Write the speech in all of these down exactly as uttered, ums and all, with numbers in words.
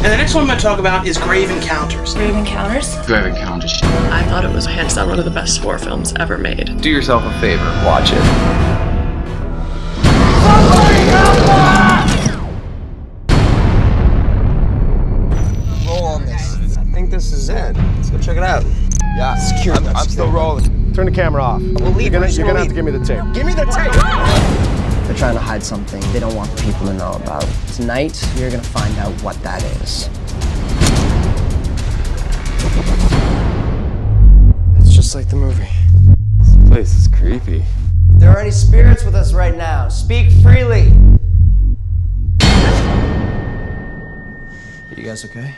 And the next one I'm going to talk about is Grave Encounters. Grave Encounters? Grave Encounters. I thought it was hands down one of the best horror films ever made. Do yourself a favor, watch it. Roll on this. I think this is it. Let's go check it out. Yeah, secure. I'm, I'm still rolling. Turn the camera off. We'll leave. You're gonna, We're you're gonna have leave. to give me the tape. Give me the tape! They're trying to hide something they don't want people to know about. Tonight, you're gonna find out what that is. It's just like the movie. This place is creepy. If there are any spirits with us right now, speak freely. You guys okay?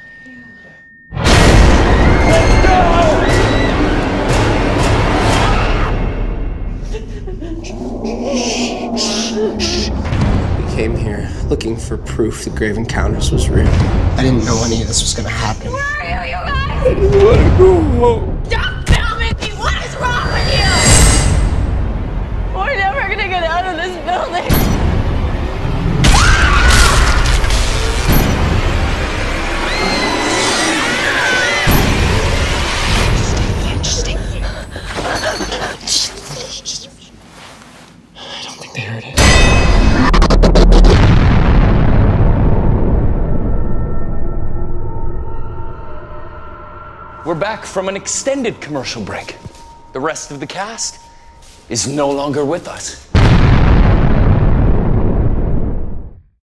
We came here looking for proof the Grave Encounters was real. I didn't know any of this was gonna happen. Where are you, you guys? I didn't want to go home. Stop filming me! What is wrong with you? We're never gonna get out of this building. I don't think they heard it. We're back from an extended commercial break. The rest of the cast is no longer with us.